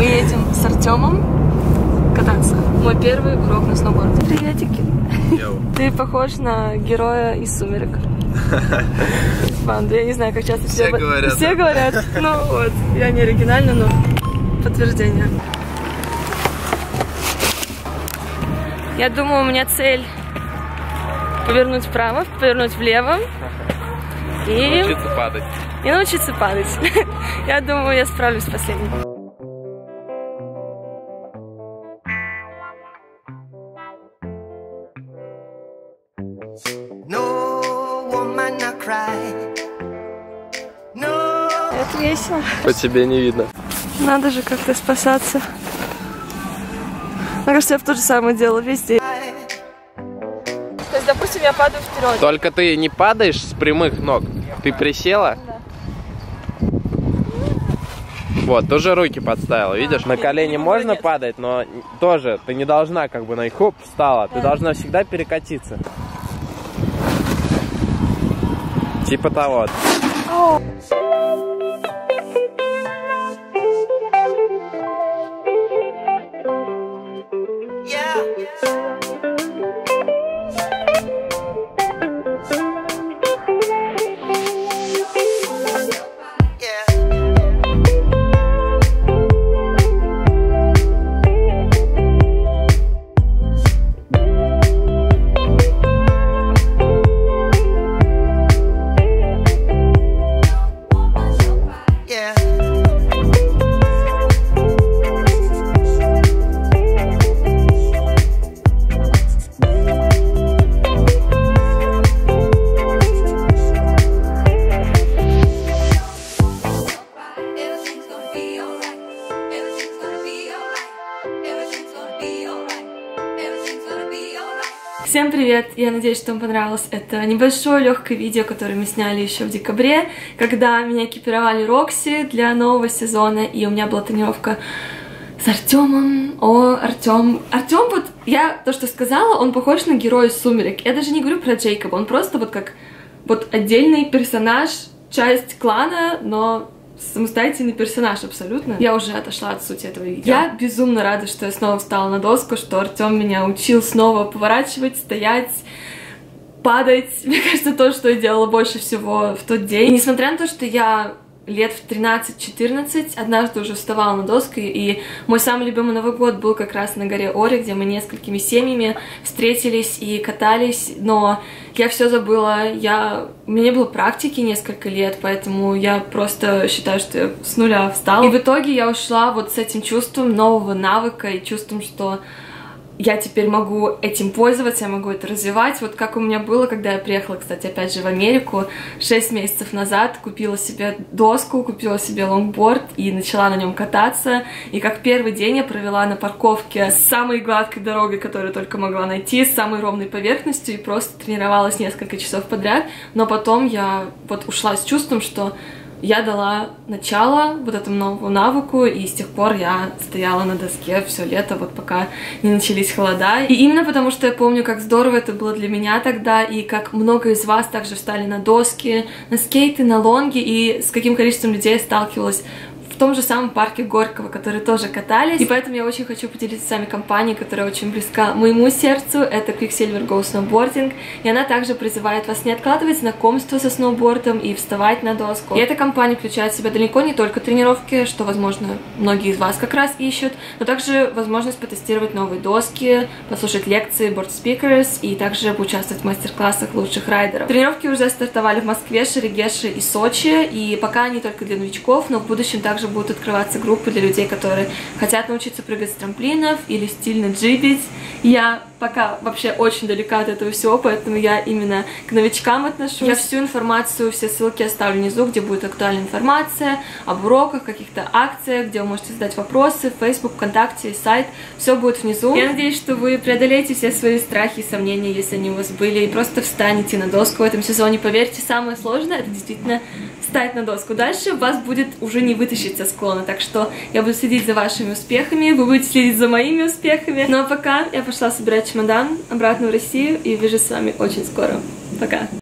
Мы едем с Артемом кататься. Мой первый урок на сноуборде. Приветики. Ты похож на героя из «Сумерек». Я не знаю, как часто все говорят. Все говорят. Ну вот, я не оригинальна, но подтверждение. Я думаю, у меня цель повернуть вправо, повернуть влево и научиться падать. И научиться падать. Я думаю, я справлюсь с последним. Это весело. По тебе не видно. Надо же как-то спасаться. Мне кажется, я в то же самое делаю везде. То есть, допустим, я падаю вперед. Только ты не падаешь с прямых ног. Ты присела? Да. Вот, тоже руки подставила, видишь? На колени можно падать, но тоже ты не должна как бы на них хоп, встала. Ты должна всегда перекатиться. Типа того. Всем привет! Я надеюсь, что вам понравилось это небольшое легкое видео, которое мы сняли еще в декабре, когда меня экипировали Рокси для нового сезона, и у меня была тренировка с Артемом. Артем, вот я то, что сказала, он похож на героя из «Сумерек». Я даже не говорю про Джейкоба, он просто вот как вот отдельный персонаж, часть клана, но самостоятельный персонаж абсолютно. Я уже отошла от сути этого видео. Я безумно рада, что я снова встала на доску, что Артем меня учил снова поворачивать, стоять, падать. Мне кажется, то, что я делала больше всего в тот день. И несмотря на то, что я лет в 13-14 однажды уже вставала на доску, и мой самый любимый Новый год был как раз на горе Ори, где мы несколькими семьями встретились и катались, но я все забыла, у меня не было практики несколько лет, поэтому я просто считаю, что я с нуля встала. И в итоге я ушла вот с этим чувством нового навыка и чувством, что я теперь могу этим пользоваться, я могу это развивать. Вот как у меня было, когда я приехала, кстати, опять же в Америку 6 месяцев назад, купила себе доску, купила себе лонгборд и начала на нем кататься. И как первый день я провела на парковке с самой гладкой дорогой, которую только могла найти, с самой ровной поверхностью, и просто тренировалась несколько часов подряд. Но потом я вот ушла с чувством, что я дала начало вот этому новому навыку, и с тех пор я стояла на доске все лето, вот пока не начались холода. И именно потому, что я помню, как здорово это было для меня тогда, и как много из вас также встали на доски, на скейты, на лонги, и с каким количеством людей я сталкивалась в том же самом парке Горького, которые тоже катались. И поэтому я очень хочу поделиться с вами компанией, которая очень близка моему сердцу. Это Quicksilver Go Snowboarding. И она также призывает вас не откладывать знакомство со сноубордом и вставать на доску. И эта компания включает в себя далеко не только тренировки, что, возможно, многие из вас как раз ищут, но также возможность потестировать новые доски, послушать лекции board speakers и также поучаствовать в мастер-классах лучших райдеров. Тренировки уже стартовали в Москве, Шерегеше и Сочи, и пока они только для новичков, но в будущем также будут открываться группы для людей, которые хотят научиться прыгать с трамплинов или стильно джибить. Я пока вообще очень далека от этого всего, поэтому я именно к новичкам отношусь. Я всю информацию, все ссылки оставлю внизу, где будет актуальная информация об уроках, каких-то акциях, где вы можете задать вопросы, Facebook, ВКонтакте, сайт, все будет внизу. Я надеюсь, что вы преодолеете все свои страхи и сомнения, если они у вас были, и просто встанете на доску в этом сезоне. Поверьте, самое сложное — это действительно встать на доску. Дальше вас будет уже не вытащить со склона, так что я буду следить за вашими успехами, вы будете следить за моими успехами. Ну а пока я пошла собирать чемодан обратно в Россию и увижусь с вами очень скоро. Пока!